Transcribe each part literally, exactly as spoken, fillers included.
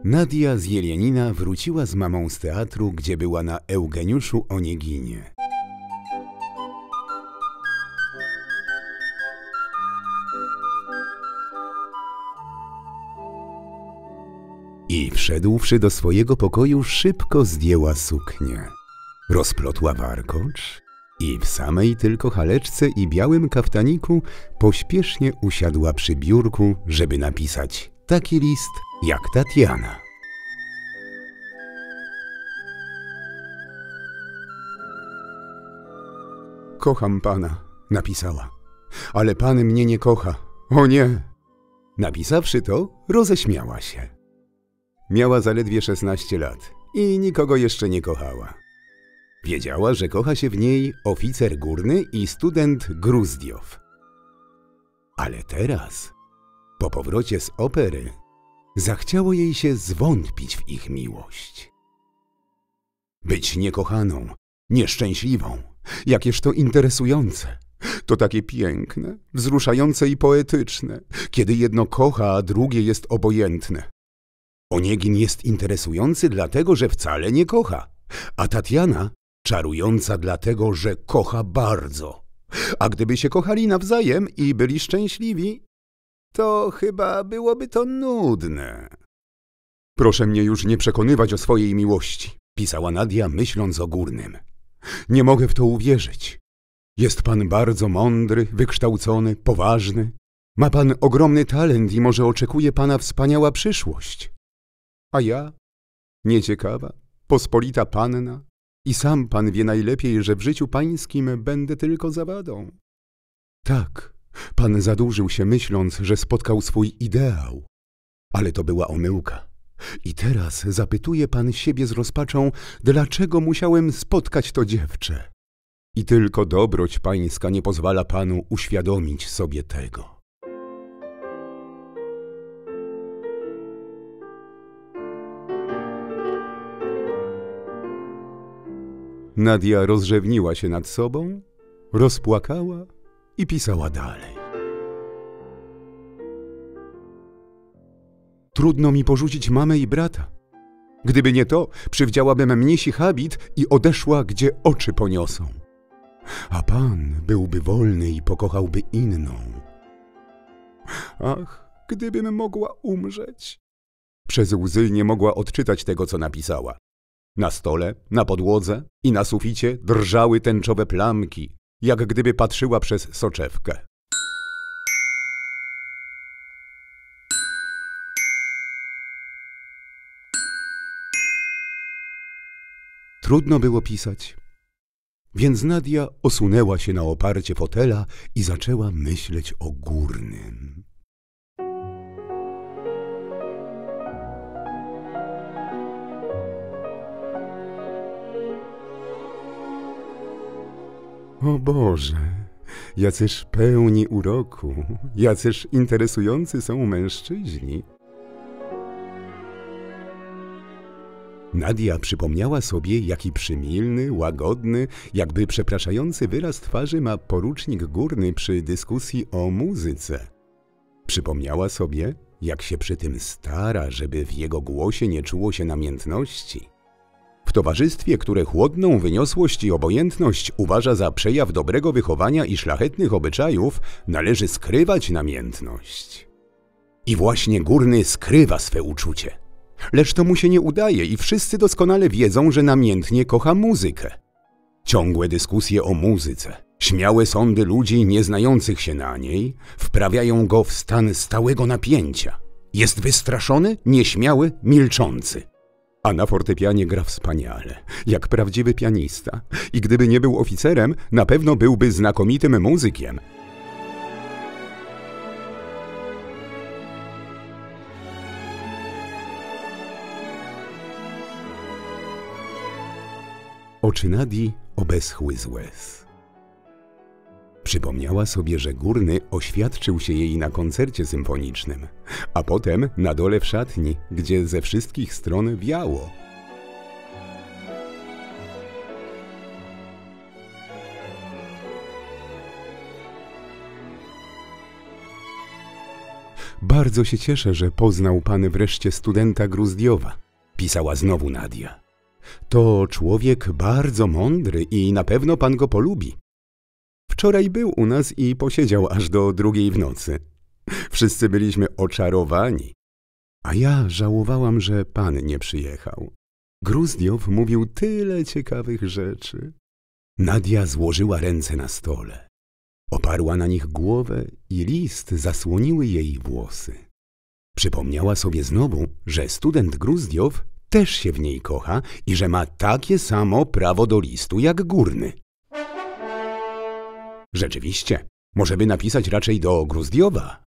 Nadia z Jelienina wróciła z mamą z teatru, gdzie była na Eugeniuszu Onieginie. I wszedłszy do swojego pokoju, szybko zdjęła suknię. Rozplotła warkocz i w samej tylko haleczce i białym kaftaniku pośpiesznie usiadła przy biurku, żeby napisać taki list jak Tatiana. Kocham pana, napisała, ale pan mnie nie kocha. O nie! Napisawszy to, roześmiała się. Miała zaledwie szesnaście lat i nikogo jeszcze nie kochała. Wiedziała, że kocha się w niej oficer górny i student Gruzdiow. Ale teraz, po powrocie z opery, zachciało jej się zwątpić w ich miłość. Być niekochaną, nieszczęśliwą, jakież to interesujące. To takie piękne, wzruszające i poetyczne, kiedy jedno kocha, a drugie jest obojętne. Oniegin jest interesujący dlatego, że wcale nie kocha, a Tatiana czarująca dlatego, że kocha bardzo. A gdyby się kochali nawzajem i byli szczęśliwi, to chyba byłoby to nudne. Proszę mnie już nie przekonywać o swojej miłości, pisała Nadia, myśląc o Górnym. Nie mogę w to uwierzyć. Jest pan bardzo mądry, wykształcony, poważny. Ma pan ogromny talent i może oczekuje pana wspaniała przyszłość. A ja, nieciekawa, pospolita panna, i sam pan wie najlepiej, że w życiu pańskim będę tylko zawadą. Tak, pan zadłużył się, myśląc, że spotkał swój ideał. Ale to była omyłka. I teraz zapytuje pan siebie z rozpaczą, dlaczego musiałem spotkać to dziewczę. I tylko dobroć pańska nie pozwala panu uświadomić sobie tego. Nadia rozrzewniła się nad sobą, rozpłakała i pisała dalej. Trudno mi porzucić mamę i brata. Gdyby nie to, przywdziałabym mnisi habit i odeszła, gdzie oczy poniosą. A pan byłby wolny i pokochałby inną. Ach, gdybym mogła umrzeć. Przez łzy nie mogła odczytać tego, co napisała. Na stole, na podłodze i na suficie drżały tęczowe plamki, jak gdyby patrzyła przez soczewkę. Trudno było pisać, więc Nadia osunęła się na oparcie fotela i zaczęła myśleć o Górnym. O Boże, jacyż pełni uroku, jacyż interesujący są mężczyźni. Nadia przypomniała sobie, jaki przymilny, łagodny, jakby przepraszający wyraz twarzy ma porucznik Górny przy dyskusji o muzyce. Przypomniała sobie, jak się przy tym stara, żeby w jego głosie nie czuło się namiętności. W towarzystwie, które chłodną wyniosłość i obojętność uważa za przejaw dobrego wychowania i szlachetnych obyczajów, należy skrywać namiętność. I właśnie Górny skrywa swe uczucie. Lecz to mu się nie udaje i wszyscy doskonale wiedzą, że namiętnie kocha muzykę. Ciągłe dyskusje o muzyce, śmiałe sądy ludzi nieznających się na niej wprawiają go w stan stałego napięcia. Jest wystraszony, nieśmiały, milczący. A na fortepianie gra wspaniale, jak prawdziwy pianista. I gdyby nie był oficerem, na pewno byłby znakomitym muzykiem. Oczy Nadii obeschły z łez. Przypomniała sobie, że Górny oświadczył się jej na koncercie symfonicznym, a potem na dole w szatni, gdzie ze wszystkich stron wiało. Bardzo się cieszę, że poznał pan wreszcie studenta Gruzdiowa, pisała znowu Nadia. To człowiek bardzo mądry i na pewno pan go polubi. Wczoraj był u nas i posiedział aż do drugiej w nocy. Wszyscy byliśmy oczarowani. A ja żałowałam, że pan nie przyjechał. Gruzdiow mówił tyle ciekawych rzeczy. Nadia złożyła ręce na stole. Oparła na nich głowę i list zasłoniły jej włosy. Przypomniała sobie znowu, że student Gruzdiow też się w niej kocha i że ma takie samo prawo do listu jak Górny. Rzeczywiście, może by napisać raczej do Gruzdiowa.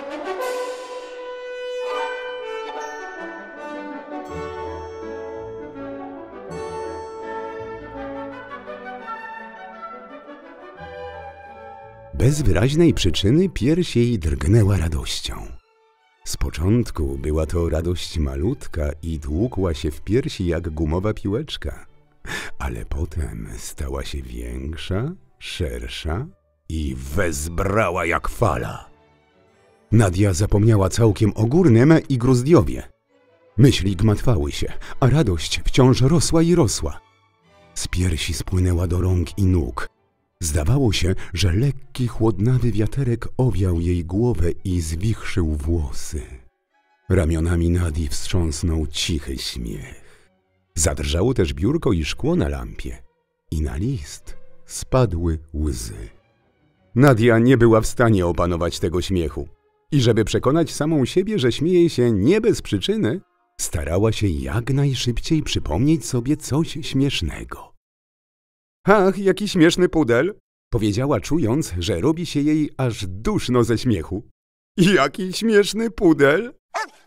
Bez wyraźnej przyczyny pierś jej drgnęła radością. Z początku była to radość malutka i tłukła się w piersi jak gumowa piłeczka, ale potem stała się większa, szersza i wezbrała jak fala. Nadia zapomniała całkiem o Górnym i Gruzdiowie. Myśli gmatwały się, a radość wciąż rosła i rosła. Z piersi spłynęła do rąk i nóg. Zdawało się, że lekki, chłodnawy wiaterek owiał jej głowę i zwichrzył włosy. Ramionami Nadii wstrząsnął cichy śmiech. Zadrżało też biurko i szkło na lampie. I na list spadły łzy. Nadia nie była w stanie opanować tego śmiechu. I żeby przekonać samą siebie, że śmieje się nie bez przyczyny, starała się jak najszybciej przypomnieć sobie coś śmiesznego. Ach, jaki śmieszny pudel! Powiedziała, czując, że robi się jej aż duszno ze śmiechu. Jaki śmieszny pudel!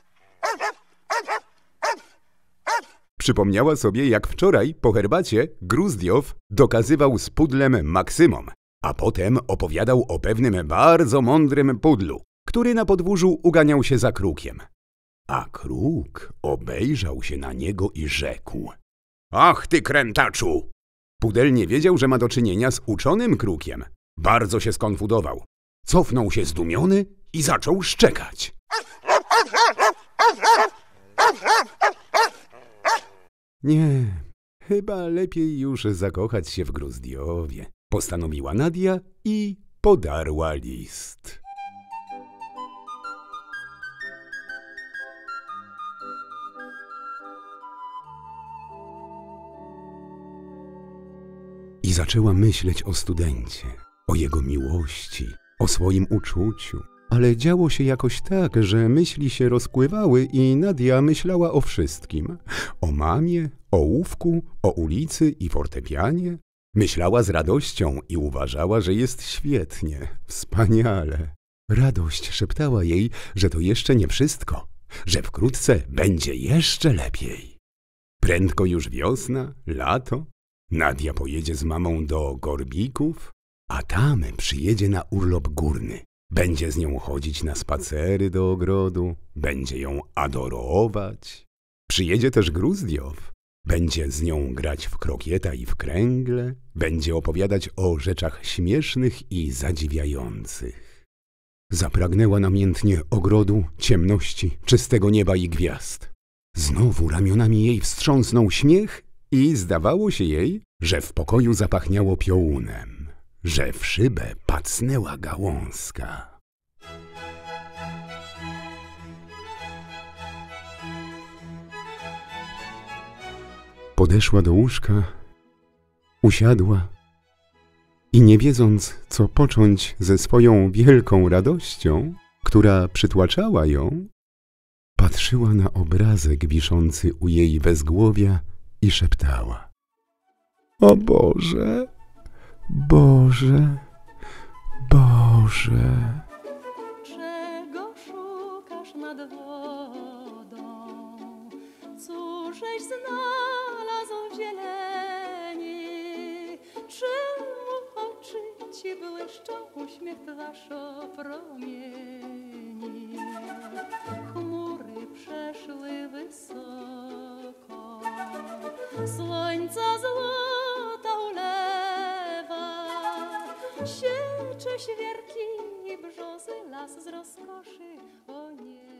Przypomniała sobie, jak wczoraj po herbacie Gruzdiow dokazywał z pudlem Maksymom, a potem opowiadał o pewnym bardzo mądrym pudlu, który na podwórzu uganiał się za krukiem. A kruk obejrzał się na niego i rzekł: Ach ty krętaczu! Pudel nie wiedział, że ma do czynienia z uczonym krukiem. Bardzo się skonfudował. Cofnął się zdumiony i zaczął szczekać. Nie, chyba lepiej już zakochać się w Gruzdiowie, postanowiła Nadia i podarła list. I zaczęła myśleć o studencie, o jego miłości, o swoim uczuciu. Ale działo się jakoś tak, że myśli się rozpływały i Nadia myślała o wszystkim. O mamie, o łówku, o ulicy i fortepianie. Myślała z radością i uważała, że jest świetnie, wspaniale. Radość szeptała jej, że to jeszcze nie wszystko, że wkrótce będzie jeszcze lepiej. Prędko już wiosna, lato. Nadia pojedzie z mamą do Gorbików, a tam przyjedzie na urlop Górny. Będzie z nią chodzić na spacery do ogrodu, będzie ją adorować. Przyjedzie też Gruzdiow, będzie z nią grać w krokieta i w kręgle, będzie opowiadać o rzeczach śmiesznych i zadziwiających. Zapragnęła namiętnie ogrodu, ciemności, czystego nieba i gwiazd. Znowu ramionami jej wstrząsnął śmiech i zdawało się jej, że w pokoju zapachniało piołunem, że w szybę pacnęła gałązka. Podeszła do łóżka, usiadła i nie wiedząc, co począć ze swoją wielką radością, która przytłaczała ją, patrzyła na obrazek wiszący u jej wezgłowia i szeptała: O Boże, Boże, Boże. Czego szukasz nad wodą? Cóżeś znalazł w zieleni? Czemu oczy ci błyszczą, uśmiech twarz opromieni? Chmury przeszły wysoko, słońca złota ulewa, siecze świerki i brzozy, las z rozkoszy, o nie.